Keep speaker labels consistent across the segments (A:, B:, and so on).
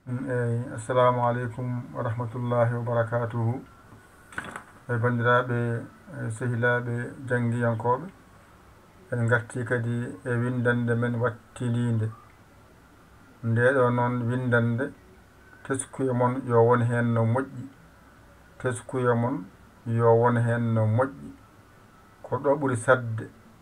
A: assalamu aleykum wa rahmatullahi wa barakatuhu bandiraɓe sehilaɓe janggiyankoɓe en garti kadi e windande men wattidinde ndeɗo noon windande teskuya mon yo won hen no moƴƴi teskuya mon yo won hen no moƴƴi ko ɗo ɓuuri sadde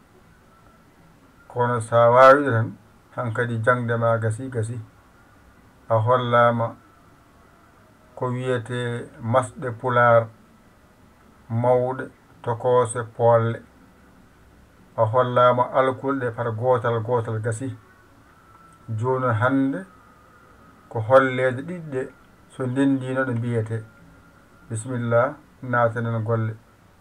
A: kono sa wawiɗo tan hankadi jangde ma gasi a hollama ko wiyete masɗe pular mawɗe tokose polle a hollama alkulɗe par gotal gasi joni hande ko hollede ɗiɗɗe so ndendino ɗo mbiyete bisimillah natanen golle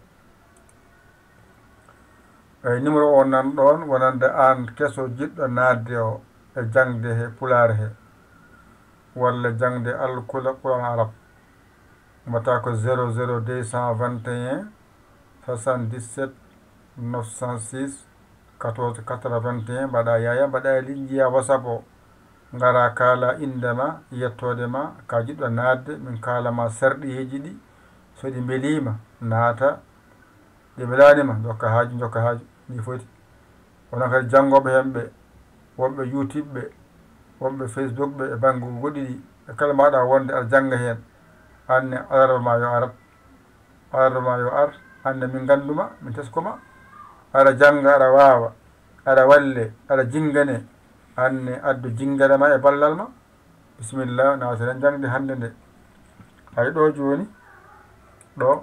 A: numéro o nan ɗon wonande an keso jiɗɗo nadde o e jangde he pular he walla jangde alkula Quran arab mata ko 00 221 77 906 14 81 mbaɗa yaya mbaɗa liƴƴiya WhatsApp o ngara kala indema yettode ma ka jiɗɗo nadde min kalama sarɗiyeji ɗi so ɗi beelima naata ɗi beelanima jokka haaju ni foti wonon kadi janggoɓe hemɓe wonɓe YouTube ɓe wonɓe Facebook ɓe e banggue goɗɗi ɗi e kala maɗa wonde aɗa jangga hen anne alarba ma yo ar anne min ganduma min teskoma aɗa jangga aɗa wawa aɗa walle aɗa jingane anne addu jingane ma e ballal ma bisimillah nawtenen jangde hande nde hay ɗo joni ɗo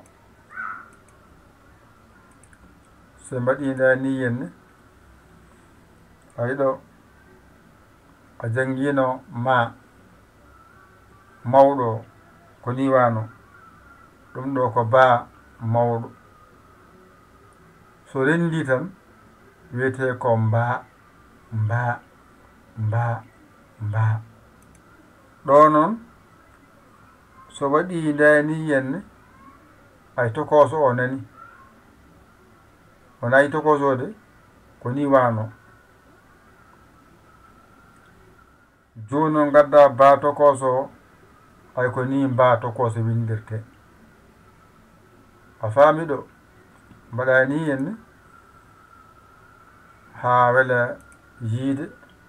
A: se mbaɗida ni henne hay ɗo a jangguino ma mawɗo ko ni wano ɗum ɗo ko ba mawɗo so rendi tan wiyete ko mba ɗo noon so waɗi dani henne ay tokoso o nani wonayi tokosode ko ni wano joni noon gadda ba tokoso o ay ko ni mba tokoso windirte a faami ɗo mbaɗa ni henne ha wela yiide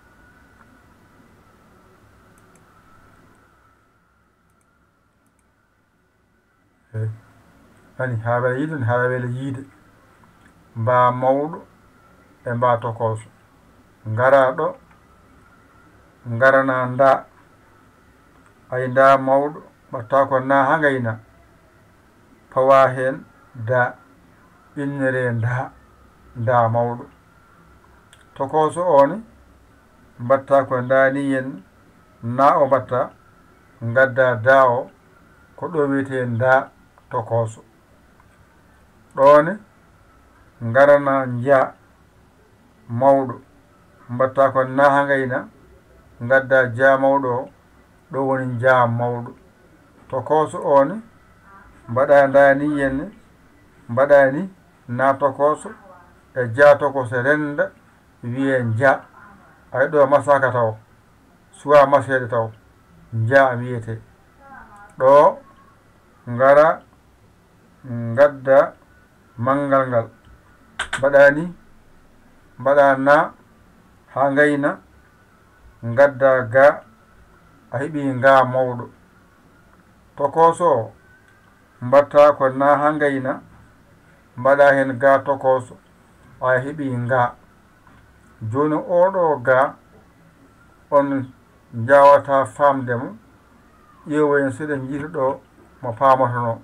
A: ani ha wela yiide mba mawɗo e mba tokoso ngara ɗo ngarana nda ay nda mawɗo ɓatta ko na ha gayna pawa hen da innere nda mawɗo tokoso one mbatta ko ndani hen na o mbatta gadda da o ko ɗo wiyete nda tokoso ɗone ngarana nja mawɗo mbatta ko na ha gayna gadda ja mawɗo o ɗo woni ja mawɗo tokoso one mbaɗa ndani henne mbaɗani na tokoso e ja tokoso renda wiye ja ay ɗo masaka taw suwa masede taw ja wiyete ɗo ngara gadda mangal ngal mbaɗani mbaɗa na ha gayna gadda ga a heeɓi nga mawɗo tokoso o mbatta ko na ha gayna mbaɗa hen ga tokoso a heeɓi nga joni oɗo ga on jawata famdemo ƴeewoyen seɗen jiita ɗo mo pamatono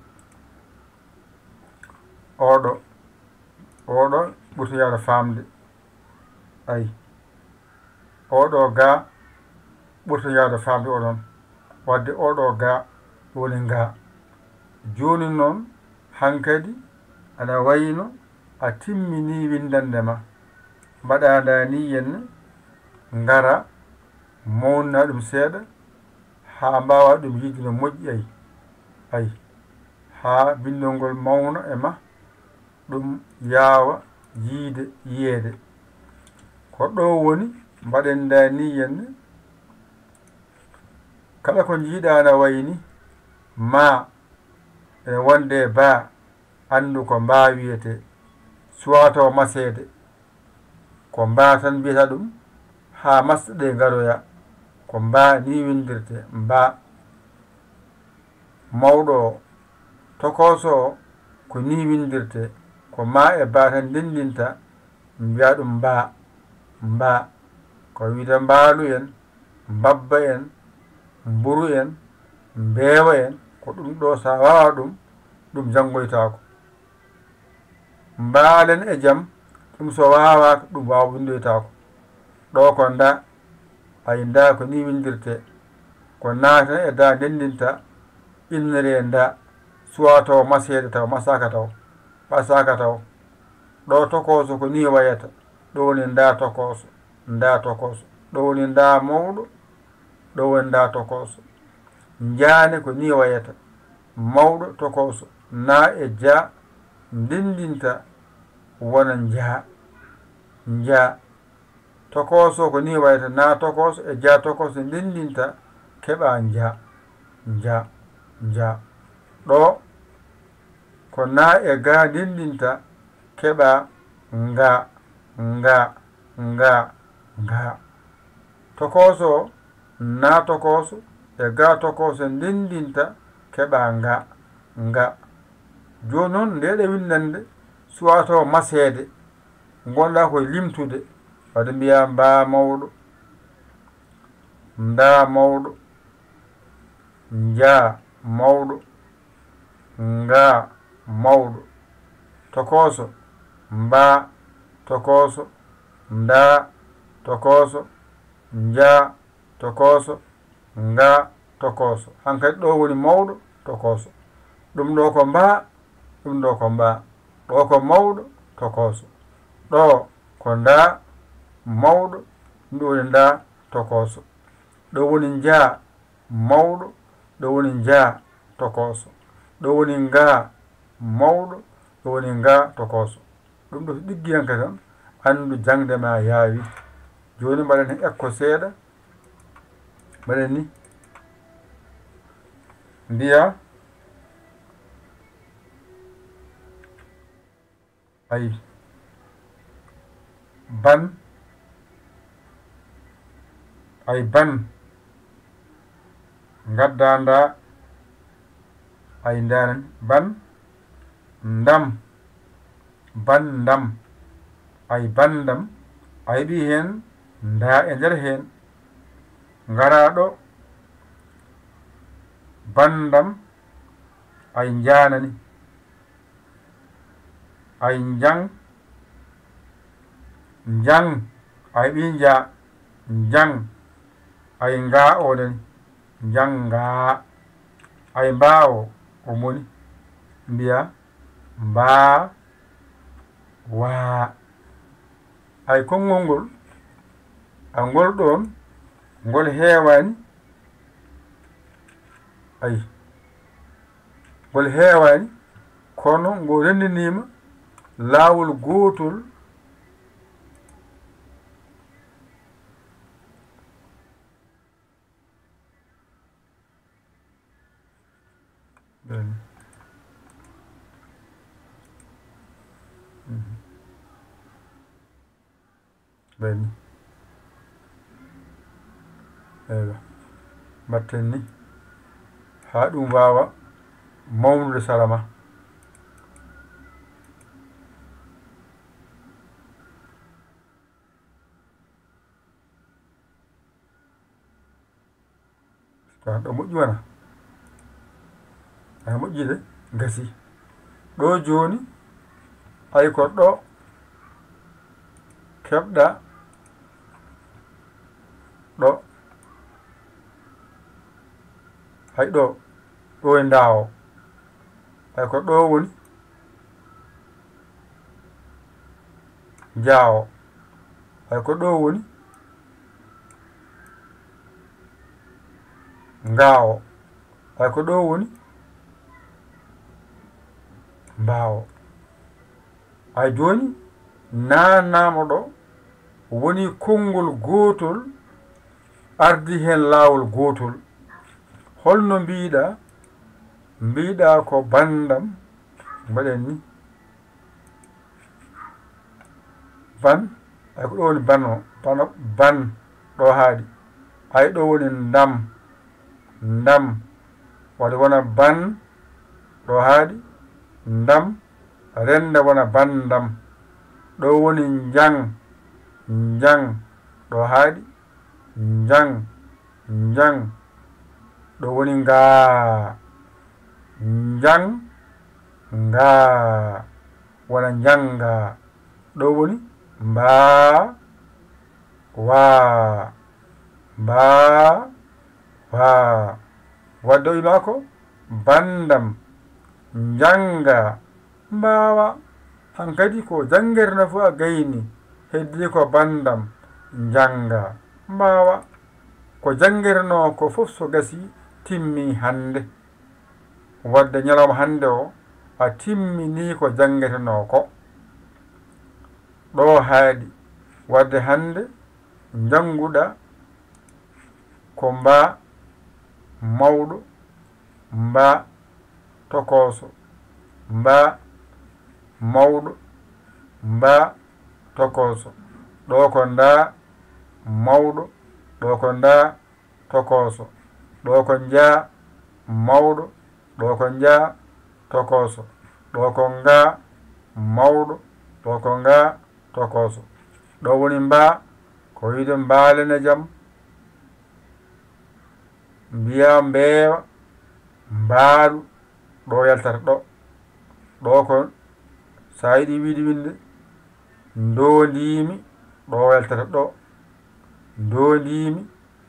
A: oɗo ɓurtoyade famde ayi oɗo ga ɓurtoyade famde oɗon wadde oɗo ga woni nga joni noon hankadi aɗa wayno a timmini windande ma mbaɗa ni henne ngara mawna ɗum seeɗa ha mbawa ɗum yiide no moƴƴi ay ha bindol ngol mawna e ma ɗum yaawa yiyeede ko ɗo woni mbaɗen da ni henne kala ko jiiɗa na wayni ma e wonde ba andu ko mba wiyete suwato masede ko mba tan mbiyata ɗum ha masɗe garoya ko mba ni windirte mba mawɗo tokoso ko ni windirte ko ma e ba tan ndendinta mbiya ɗum mba mba ko wiide mbaalu en mbabba en mburu en mbeewa en ko ɗum ɗo sa wawa ɗum janngoytako mbaalen e jam ɗum so wawaka ɗum wawa windoytako ɗo ko nda ay nda ko ni windirte ko naatan e da ndendinta innere nda suwa taw masede taw masaka taw pasaka taw ɗo tokoso ko ni wayata ɗo woni nda tokoso ɗo woni nda mawɗo ɗo woni nda tokoso jaane ko ni wayata mawɗo tokoso na e ja ndendinta wona ja tokoso ko ni wayata na tokoso e ja tokoso ndendinta keɓa ja ɗo ko na e ga ndendinta keɓa nga tokoso na tokoso e ga tokoso ndendinta keɓa nga joni noon ndeɗe windande suwato masede gonɗa koye limtude wadde mbiya mba mawɗo nda mawɗo ja mawɗo nga mawɗo tokoso mba tokoso nda tokoso ja tokoso nga tokoso hankadi ɗo woni mawɗo tokoso ɗum ɗo ko mba ɗum ɗo ko mba ɗo ko mawɗo tokoso ɗo ko nda mawɗo ɗum ɗo woni nda tokoso ɗo woni ja mawɗo ɗo woni ja tokoso ɗo woni nga mawɗo ɗo woni nga tokoso ɗum ɗo so ɗiggiyanka tan andu jangde ma yaawi joni mbaɗen hen ekko seeɗa mbaɗen ni mbiya ay ban gadda nda ay ndanan ban ndam ay bandam ay ɓi hen nda e nder hen ngaraɗo bandam ay janani ay jang ay ɓi jang ay nga oɗen janga ay mbawo o moni mbiya mba wa ay konngol ngol ngol ɗon ngol heewani ay ngol heewani kono ngo renndinima laawol gootol ɓeni eywa mbatten ni ha ɗum wawa mawnude salama ɗo moƴƴi wona ay moƴƴide gasi ɗo joni ay ko ɗo keɓɗa ɗo hay ɗo e ndawo ay ko ɗo woni jaawo ay ko ɗo woni ngaawo ay ko ɗo woni mbaawo ay joni nanamo ɗo woni konngol gootol ardi hen laawol gootol holno mbiɗa ko bandam mbaɗen ni ban ay ko ɗo woni ban o ban ɗo haaɗi ay ɗo woni ndam wadde wona ban ɗo haaɗi ndam renda wona bandam ɗo woni njang ɗo haaɗi njang ɗo woni njang wona njanga ɗo woni wa wadde o wima ko bandam njanga mbawa hankadi ko jangirna fu a gayni heddi ko bandam njanga mbawa ko jangirno ko fof so gasi timmi hande wadde ñalawma hande o a timmini ko jangirno ko ɗo haaɗi wadde hande janguɗa ko mawɗo tokoso mawɗo tokoso ɗo ko mawɗo ɗo ko tokoso ɗo ko mawɗo ɗo ko tokoso ɗo ko mawɗo ɗo ko tokoso ɗo woni ko wiide mbaalene jam mbiya mbeewa mbaalu ɗo yaltata ɗo ko sa yiɗi wiide winde ndondimi ɗo yaltata ɗo ndondimi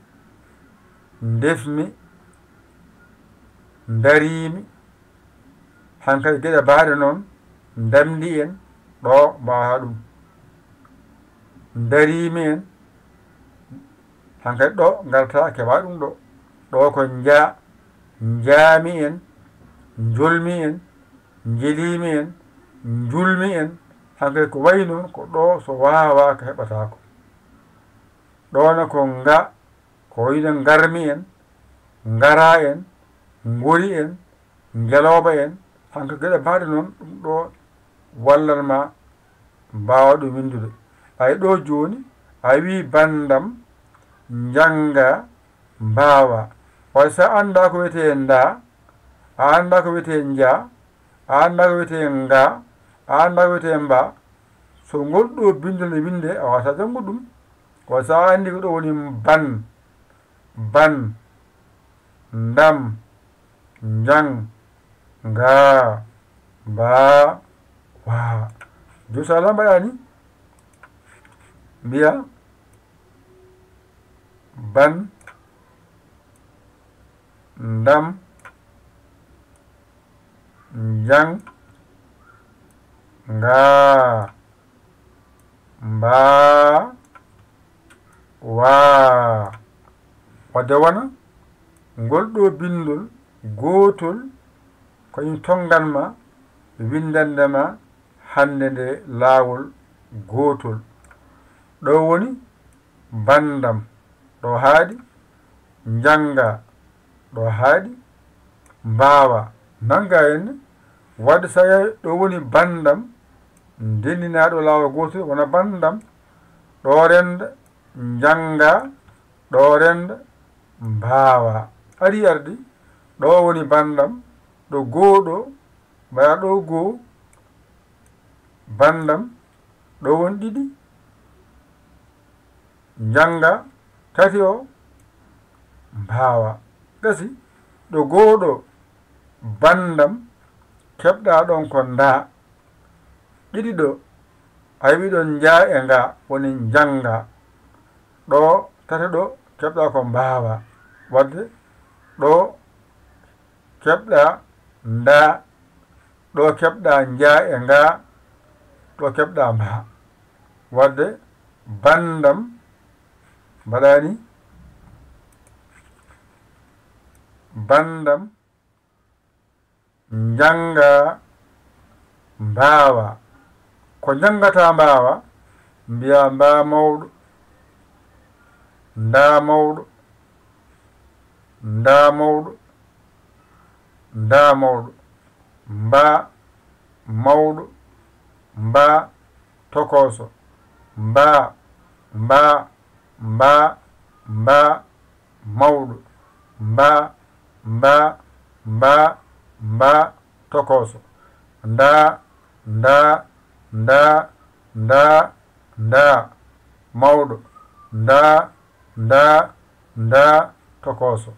A: ndefmi darimi hankadi geɗe baade noon ndamdi en ɗo mbawa ɗum darimi en hankadi ɗo garata keɓa ɗum ɗo ko jaami en jolmi en jelimi en julmi en hankadi ko wayi noon ko ɗo so wawa ko heɓatako ɗone ko ko wiide garmi en ngara en ngori en ngeloba en hanko geɗe mbaɗe noon ɗum ɗo wallanma mbawa ɗum windude ay ɗo joni a wi bandam janga mbawa way sa anda ko wiyete nda a anda ko wiyete a anda ko wiyete nga a anda ko wiyete mba so golɗo bindone winde a wata jango ɗum way sa andi ko ɗo woni ban ndam njang nga mba wa jo so ala mbaɗani mbiya ban ndam njang nga mba wa wadde wona ngol ɗo bindol gotol koñum tonganma windandema hande nde laawol gotol ɗo woni bandam ɗo haaɗi njanga ɗo haaɗi mbawa nanga henne wadde so yahi ɗo woni bandam ndendinaɗo laawol gotol wona bandam ɗo renda njanga ɗo renda mbawa ari ardi ɗo woni bandam ɗo gooɗo mbaya ɗo goo bandam ɗo woni ɗiɗi njanga tati o mbawa gasi ɗo gooɗo bandam keɓɗa ɗon ko nda ɗiɗi ɗo a wi ɗon nja e nga woni njanga ɗo tati ɗo keɓɗa ko mbawa wadde ɗo keɓɗa nda ɗo keɓɗa nja e nga ɗo keɓɗa mba wadde bandam mbaɗani bandam njanga mbawa ko njangata mbawa mbiya mba mawɗo nda mawɗo nda mawɗo mba mawɗo mba tokoso mba mba mba mba mawɗo mba mba mba mba tokoso nda nda nda nda nda mawɗo nda nda nda tokoso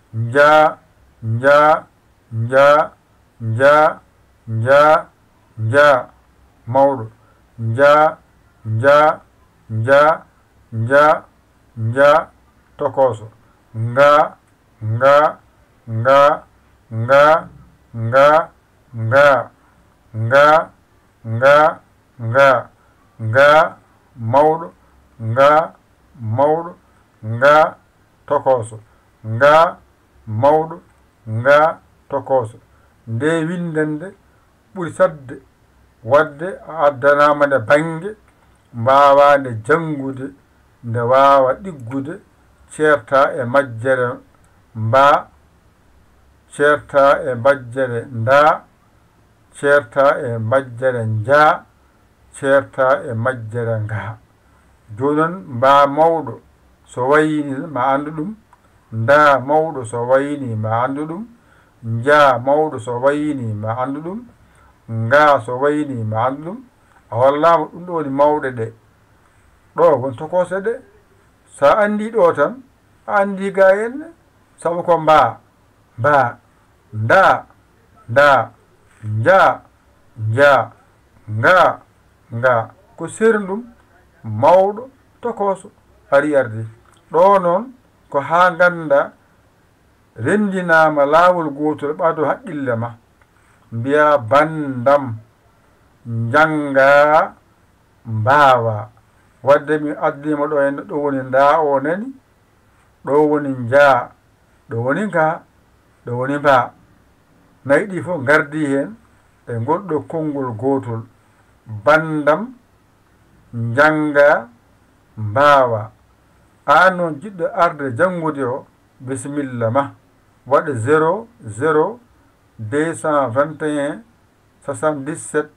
A: nja nja nja nja nja nja mawɗo nja nja nja nja nja tokoso nga nga nga nga nga nga nga nga nga nga mawɗo nga mawɗo nga tokoso nga mawɗo nga tokoso nde windande ɓuri sadde wadde a addanama nde bange mbawa nde jangude nde wawa ɗiggude ceerta e majjere mba ceerta e majjere nda ceerta e majjere nja ceerta e majjere nga jonon mba mawɗo so wayini ma andu ɗum nda mawɗo so wayini ma andu ɗum nja mawɗo so wayini ma andu ɗum nga so wayini ma andu ɗum a hollama ɗum ɗo woni mawɗe ɗe ɗo won tokose ɗe sa andi ɗo tan a andi ga henne sabu ko mba mba nda nda nja nja nga nga ko serndum mawɗo tokoso ari ardi ɗo noon ko ha ganda rendinama laawol gotol ɓaado haqqille ma mbiya bandam janga mbawa wadde mi addima ɗo henne ɗo woni nda o nani ɗo woni nja ɗo woni nga ɗo woni mba nayi ɗi fof gardi hen e gonɗo konngol gotol bandam janga mbawa an noon jiɗɗo arde jangude o bisimilla ma waɗa 00 221 77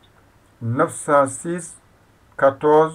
A: 906 14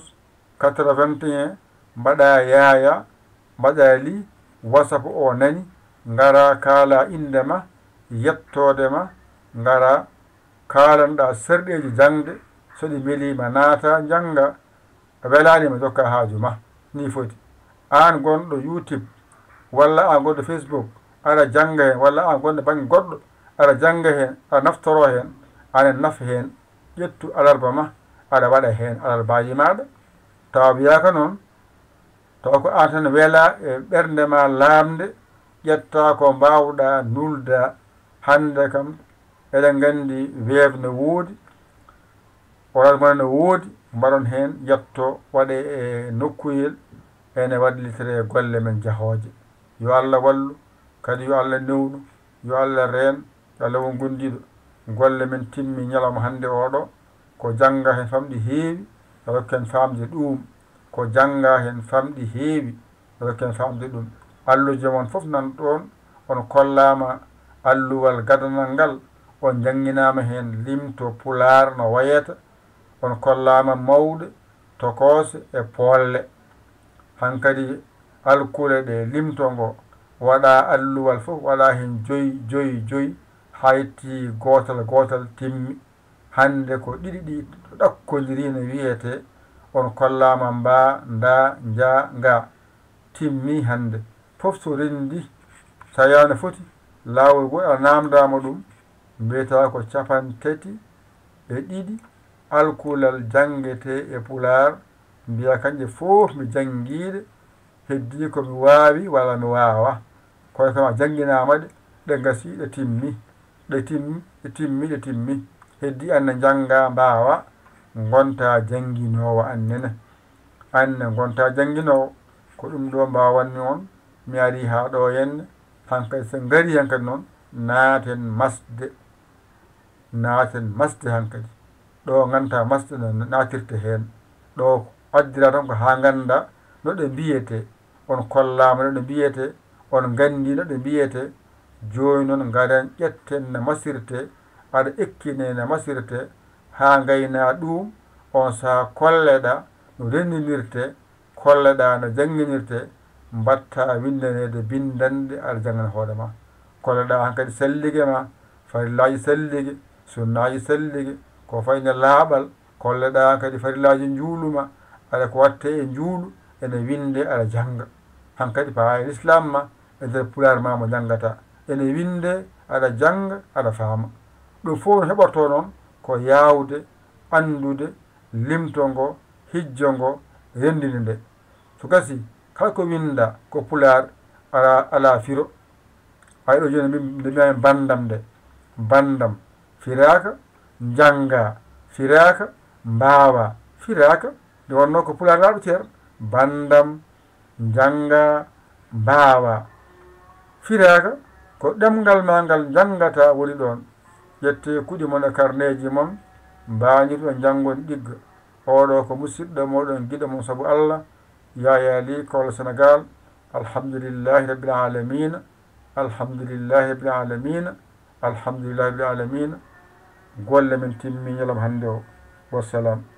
A: 81 mbaɗa yaya mbaɗa li WhatsApp o nani ngara kaala indema yettodema ngara kalanɗa serɗeji jangde soɗi melima naata janga welanima dokka haaju ma ni foti an gonɗo YouTube walla an gonɗo Facebook aɗa janga hen walla an gonɗo banggue goɗɗo aɗa janga hen aɗa naftoro hen ana nafa hen ƴettu alarba ma aɗa waɗa hen alarbaji maɗa tawa wiyaka noon tawa ko an tan weela e ɓernde ma lamde ƴetta ko mbawɗa nulda hande kam eɗen gandi weev ne woodi orat mon ne woodi mbaɗon hen ƴetto waɗe e nokkuyel ene wallitere golle men jahoje yo Allah wallu kadi yo Allah newnu yo Allah reen yo Allah won gondiɗo golle men timmi ñalawma hande oɗo ko janga hen famɗi heewi yo rokken famde ɗum ko janga hen famɗi heewi yo rokken famde ɗum alluje mon fof nan ɗon on kollama alluwal gadanal ngal on janginama hen limto pular no wayata on kollama mawɗe tokose e polle hankadi alkule ɗe limto ngo waɗa alluwal fof waɗa hen joyi hayti gotal timmi hande ko ɗiɗi ɗi ɗakkodiri no wiyete on kollama mba nda nja nga timmi hande fof so rendi sa yano foti lawol go a namdama ɗum mbiyata ko 32 alkulal jangete e pular mbiya kanje fof mi jangiɗe heddi ko mi wawi walla mi wawa kono kama janginama ɗe gasi ɗe timmi heddi anne janga mbawa gonta janginowo annene anne gonta janginowo ko ɗum ɗo mbawanni on mi ari ha ɗo henne hankadi so gari hankadi noon naaten masde hankadi ɗo ganta masde no natirte hen ɗo addira tan ko ha ganda no ɗe mbiyete on kollama no ɗe mbiyete on gandi no ɗe mbiyete joni noon garen ƴetten no masirte aɗa ekkine no masirte ha gayna ɗum on saha kolleɗa no renninirte kolleɗa no jangguinirte mbatta windanede bindande aɗa jangana hoorema kolleɗa han kadi salligue ma farillaji salligue sunnaji salligue ko fayne laaɓal kolleɗa han kadi farillaji juuluma aɗa ko watte e juulu ene winde aɗa janga han kadi pawa e l'islam ma e nder pular ma mo jangata ene winde aɗa janga aɗa faama ɗum fof no heɓorto noon ko yawde andude limtongo hijjongo rendinde nde so gasi kala ko winda ko pular ala firo hay ɗo joni nde mbiyami bandam nde bandam firaka janga firaka mbawa firaka nde wonno ko pular laaɓe ceer bandam janga mbawa firaka ko ɗemgal ma ngal jangata woni ɗon ƴette kuɗi mon e carneji mon mbañirɗon jangon ɗigga oɗo ko musidɗo moɗon guiɗo mon saabu Allah Yaya Ly Kowlo Sénégal alhamdulillahi rabbil alamina alhamdulillahi rabbil alamina alhamdulillahi rabbil alamina golle men timmi ñalawma hannde o wassalam